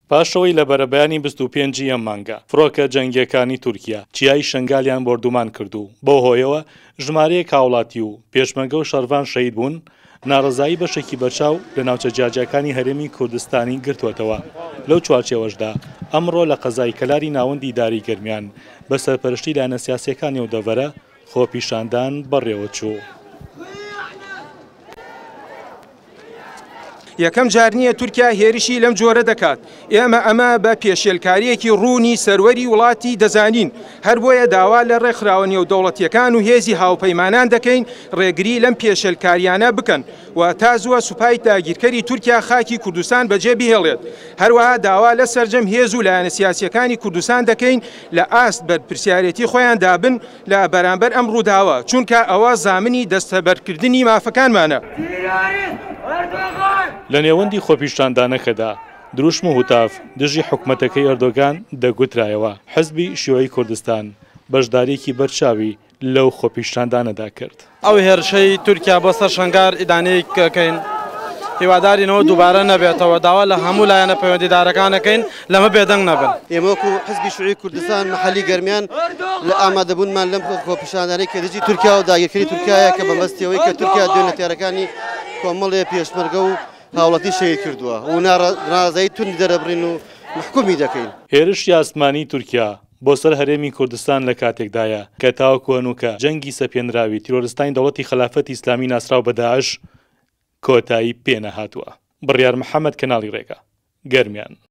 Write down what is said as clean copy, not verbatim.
پاشەوەی لە بەرەبەیانی 25 ئەم مانگە فڕۆکە جەنگیەکانی تورکیا چیای شنگالیان بردومان کردو بۆ هۆیەوە ژمارەیەک هاوڵاتی و پێشمەرگە و شەروان شەهید بوون ناڕەزایی بەشێکی بەرچاو لە ناوچە جیاجەکانی هەرێمی کوردستانی گرتووەتەوە. لەو چوارچێوەشدا ئەمڕۆ لە قەزای کەلاری ناوەندی داری گەرمیان بە سەرپەرشتی لایەنە سیاسیەکانی و دەڤەرە خۆپیشاندان بەڕێوە چوو. یەکەم جار نییە تورکیا هێرشی لەم جۆرە دەکات. ئێمە ئەمە بە پێشێلکاریەکی ڕوونی سەروەری وڵاتی دەزانین. هەر بۆیە داوا لە ڕێکخراوە نێودەوڵەتیەکان و هێزی هاوپەیمانان دەکەین ڕێگری لەم پێشێلکاریانە بکەن و تا زووە سوپای داگیرکەری تورکیا خاکی کوردستان بەجێ بهێڵێت. هەروەها داوا لە سەرجەم هێز و لایەنە سیاسیەکانی کوردستان دەکەین لە ئاست بەرپرسیارەتی خۆیان دابن لە بەرامبەر ئەم ڕووداوە، چونکە ئەوە زامنی دەستەبەرکردنی مافەکانمانە. لە نێوەندی خۆپیشاندانەکەدا دروشم و هوتاف دژی حکومەتەکەی ئەردۆگان دەگوترایەوە حزبی شیوەی کوردستان بەشدارێکی بەرچاوی لەو خۆپیشاندانەدا کرد. ئەو هێرشەی تورکیا بۆ سەر شنگار ئیدانەیەکەین هیوادارینەوە دووبارە نەبێتەوە، داوا لە هەموو لایەنە پەیوەندیدارەکانەکەین لەمە بێدەنگ نەبن. ئێمە وەکو حزبی شیوەی کوردستان محەلی گەرمیان لە ئامادەبوونمان لەم خۆپیشاندانەی کە دژی تورکیا و داگیرکەری تورکایە کە بەمەستیەوەی کە تورکیا دوێنەتیارەکانی کۆمەڵێ پێشمەرگە و هاوڵاتی شەهید کردووە و ناڕازایی توندی دەرەبڕین و محکومی دەکەین. هێرشی ئاسمانی تورکیا بۆ سەر هەرێمی کوردستان لە کاتێکدایە کە تاوەکو هەنووکە جەنگی سەپێنراوی تیرۆریستانی دەوڵەتی خلافەتی ئیسلامی ناسراو بە داعش کۆتایی پێنەهاتووە. بڕیار محەممەد کەناڵی ڕێگە گەرمیان.